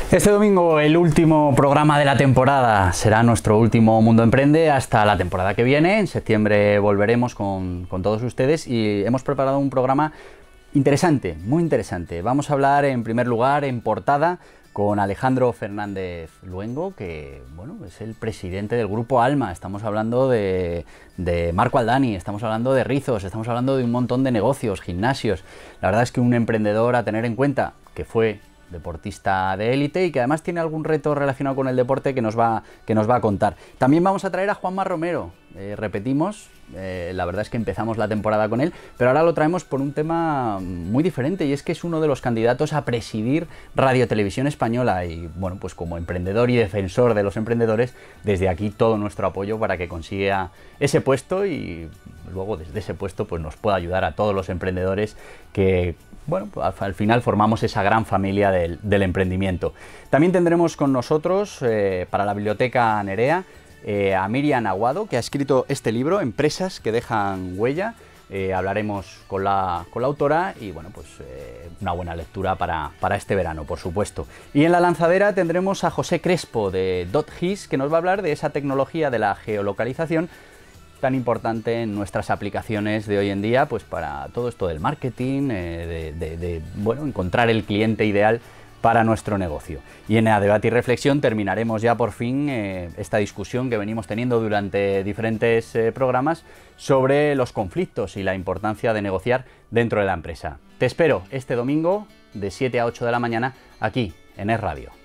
Este domingo el último programa de la temporada, será nuestro último Mundo Emprende hasta la temporada que viene. En septiembre volveremos con todos ustedes y hemos preparado un programa interesante, muy interesante. Vamos a hablar en primer lugar en portada con Alejandro Fernández Luengo, que bueno, es el presidente del grupo Alma. Estamos hablando de Marco Aldani, estamos hablando de Rizos, estamos hablando de un montón de negocios, gimnasios. La verdad es que un emprendedor a tener en cuenta, que fue deportista de élite y que además tiene algún reto relacionado con el deporte que nos va a contar. También vamos a traer a Juanma Romero. Repetimos, la verdad es que empezamos la temporada con él, pero ahora lo traemos por un tema muy diferente, y es que es uno de los candidatos a presidir Radio Televisión Española. Y bueno, pues como emprendedor y defensor de los emprendedores, desde aquí todo nuestro apoyo para que consiga ese puesto y luego desde ese puesto pues nos pueda ayudar a todos los emprendedores que, bueno, pues al final formamos esa gran familia del emprendimiento. También tendremos con nosotros, para la Biblioteca Nerea, a Miriam Aguado, que ha escrito este libro, Empresas que dejan huella. Hablaremos con la autora y bueno, pues una buena lectura para este verano, por supuesto. Y en la lanzadera tendremos a José Crespo de .gis, que nos va a hablar de esa tecnología de la geolocalización tan importante en nuestras aplicaciones de hoy en día, pues para todo esto del marketing, bueno, encontrar el cliente ideal para nuestro negocio. Y en el debate y reflexión terminaremos ya por fin esta discusión que venimos teniendo durante diferentes programas sobre los conflictos y la importancia de negociar dentro de la empresa. Te espero este domingo de 7 a 8 de la mañana aquí en Es Radio.